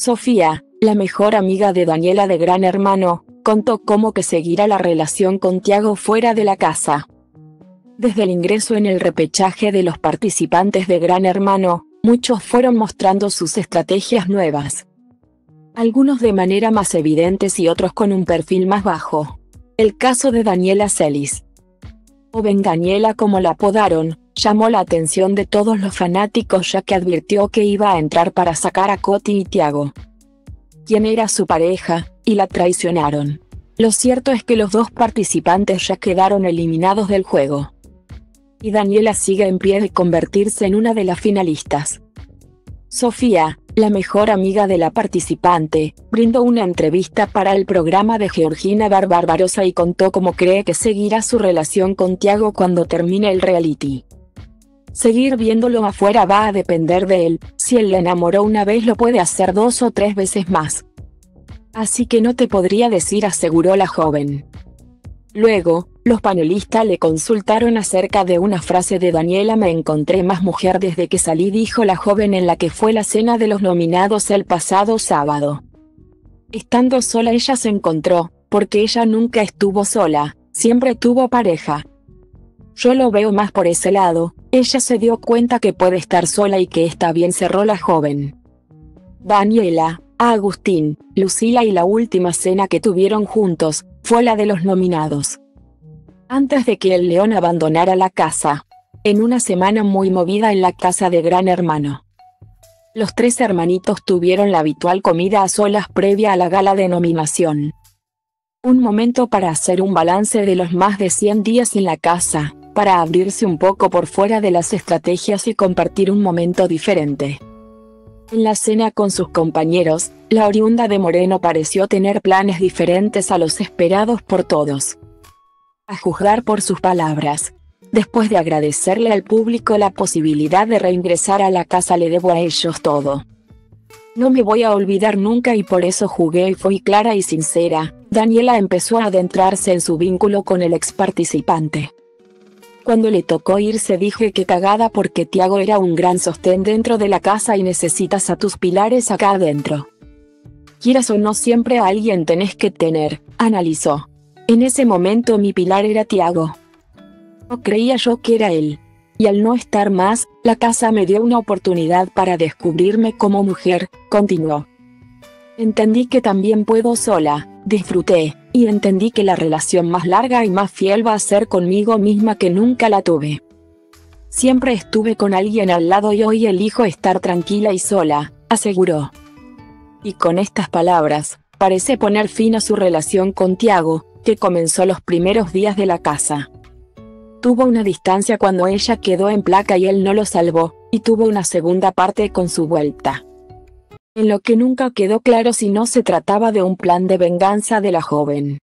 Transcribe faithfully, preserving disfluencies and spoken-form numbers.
Sofía, la mejor amiga de Daniela de Gran Hermano, contó cómo que seguirá la relación con Tiago fuera de la casa. Desde el ingreso en el repechaje de los participantes de Gran Hermano, muchos fueron mostrando sus estrategias nuevas. Algunos de manera más evidentes y otros con un perfil más bajo. El caso de Daniela Celis, o Ben Daniela como la apodaron, llamó la atención de todos los fanáticos ya que advirtió que iba a entrar para sacar a Coti y Tiago, quien era su pareja, y la traicionaron. Lo cierto es que los dos participantes ya quedaron eliminados del juego. Y Daniela sigue en pie de convertirse en una de las finalistas. Sofía, la mejor amiga de la participante, brindó una entrevista para el programa de Georgina Barbarosa y contó cómo cree que seguirá su relación con Tiago cuando termine el reality. Seguir viéndolo afuera va a depender de él, si él la enamoró una vez lo puede hacer dos o tres veces más. Así que no te podría decir, aseguró la joven. Luego, los panelistas le consultaron acerca de una frase de Daniela: me encontré más mujer desde que salí, dijo la joven en la que fue la cena de los nominados el pasado sábado. Estando sola ella se encontró, porque ella nunca estuvo sola, siempre tuvo pareja. Yo lo veo más por ese lado, ella se dio cuenta que puede estar sola y que está bien, cerró la joven. Daniela, Agustín, Lucila y la última cena que tuvieron juntos, fue la de los nominados. Antes de que el león abandonara la casa. En una semana muy movida en la casa de Gran Hermano. Los tres hermanitos tuvieron la habitual comida a solas previa a la gala de nominación. Un momento para hacer un balance de los más de cien días en la casa, para abrirse un poco por fuera de las estrategias y compartir un momento diferente. En la cena con sus compañeros, la oriunda de Moreno pareció tener planes diferentes a los esperados por todos. A juzgar por sus palabras. Después de agradecerle al público la posibilidad de reingresar a la casa, le debo a ellos todo. No me voy a olvidar nunca y por eso jugué y fui clara y sincera. Daniela empezó a adentrarse en su vínculo con el ex participante. Cuando le tocó irse dije que cagada porque Tiago era un gran sostén dentro de la casa y necesitas a tus pilares acá adentro. Quieras o no, siempre a alguien tenés que tener, analizó. En ese momento mi pilar era Tiago. No creía yo que era él. Y al no estar más, la casa me dio una oportunidad para descubrirme como mujer, continuó. Entendí que también puedo sola, disfruté, y entendí que la relación más larga y más fiel va a ser conmigo misma, que nunca la tuve. Siempre estuve con alguien al lado y hoy elijo estar tranquila y sola, aseguró. Y con estas palabras, parece poner fin a su relación con Tiago, que comenzó los primeros días de la casa. Tuvo una distancia cuando ella quedó en placa y él no lo salvó, y tuvo una segunda parte con su vuelta. En lo que nunca quedó claro si no se trataba de un plan de venganza de la joven.